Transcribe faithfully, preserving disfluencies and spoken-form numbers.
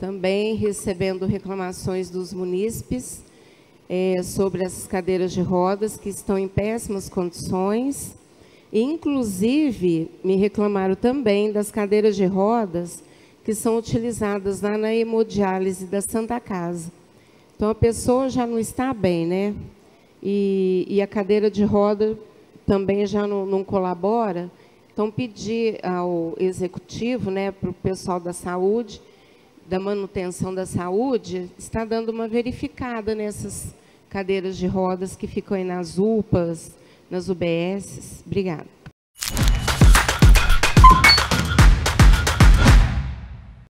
também recebendo reclamações dos munícipes é, sobre as cadeiras de rodas que estão em péssimas condições. E, inclusive, me reclamaram também das cadeiras de rodas que são utilizadas lá na hemodiálise da Santa Casa. Então, a pessoa já não está bem, né? E, e a cadeira de roda também já não, não colabora. Então, pedir ao executivo, né, para o pessoal da saúde, da manutenção da saúde, está dando uma verificada nessas cadeiras de rodas que ficam aí nas U P As, nas U B Ss. Obrigada.